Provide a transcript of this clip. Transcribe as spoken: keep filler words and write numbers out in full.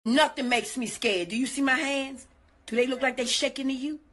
Nothing makes me scared. Do you see my hands? Do they look like they shaking to you?